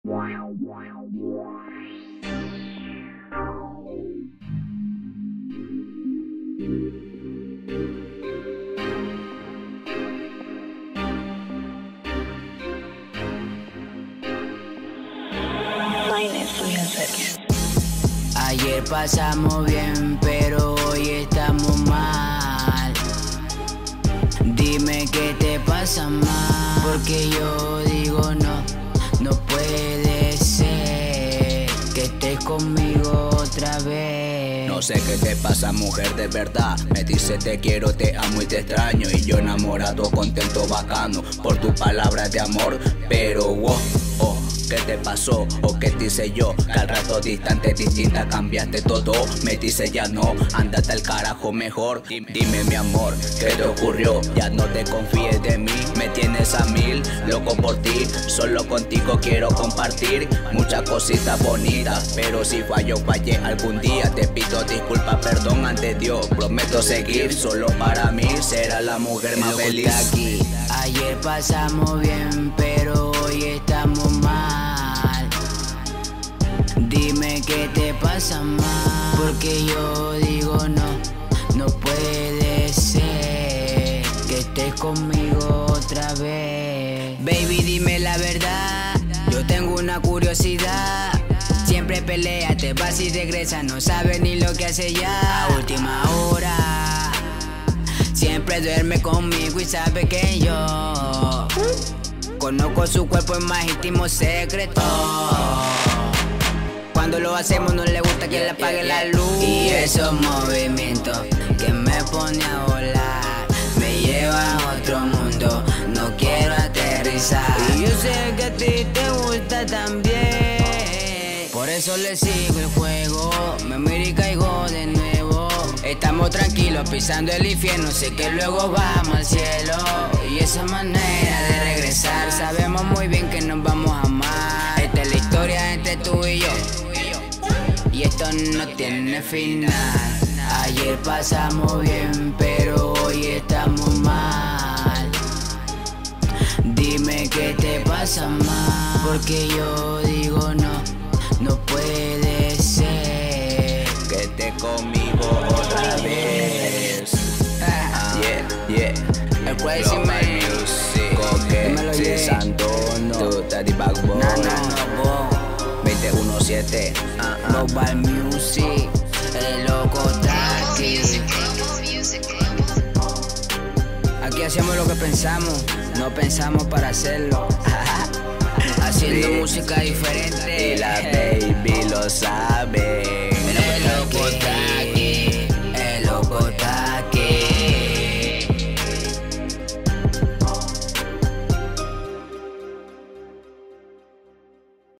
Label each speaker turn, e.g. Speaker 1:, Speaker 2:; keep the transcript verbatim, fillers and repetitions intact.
Speaker 1: Ayer pasamos bien, pero hoy estamos mal. Dime qué te pasa más, porque yo digo no, no puede ser que estés conmigo otra vez.
Speaker 2: No sé qué te pasa, mujer, de verdad. Me dice te quiero, te amo y te extraño, y yo enamorado, contento, bacano por tus palabras de amor. Pero wow, oh, ¿qué te pasó? ¿O qué te hice yo? Que al rato distante, distinta, cambiaste todo. Me dice ya no, ándate al carajo mejor. Dime mi amor, ¿qué te ocurrió? Ya no te confíes de mí, me tienes a mil, loco por ti. Solo contigo quiero compartir muchas cositas bonitas, pero si fallo, fallé algún día. Te pido disculpas, perdón ante Dios. Prometo seguir, solo para mí será la mujer más feliz.
Speaker 1: Aquí. Ayer pasamos bien, pero hoy estamos mal. Dime qué te pasa más, porque yo digo no, no puede ser que estés conmigo otra vez. Baby, dime la verdad, yo tengo una curiosidad. Siempre pelea, te vas y regresas, no sabes ni lo que hace ya. A última hora, siempre duerme conmigo y sabe que yo conozco su cuerpo en más íntimo secreto. Cuando lo hacemos no le gusta que le apague la luz. Y esos movimientos que me pone a volar me llevan a otro mundo, no quiero aterrizar. Y yo sé que a ti te gusta también, por eso le sigo el juego. Me miro y caigo de nuevo. Estamos tranquilos pisando el infierno, sé que luego vamos al cielo. Y esa manera de regresar, sabemos muy bien que nos vamos a amar. Esta es la historia entre tú y yo, y esto no tiene final. Ayer pasamos bien, pero hoy estamos mal. Dime qué te pasa más, porque yo digo no, no puede ser
Speaker 2: que estés conmigo otra vez. Yeah, yeah.
Speaker 1: El Crazy Man,
Speaker 2: Coque, Santono, Daddy Backbone,
Speaker 1: no, no, no,
Speaker 2: veinte diecisiete, uh, uh.
Speaker 1: Global Music, el loco Taki. Aquí hacemos lo que pensamos, no pensamos para hacerlo. Haciendo
Speaker 2: sí,
Speaker 1: música diferente.
Speaker 2: y la baby lo sabe.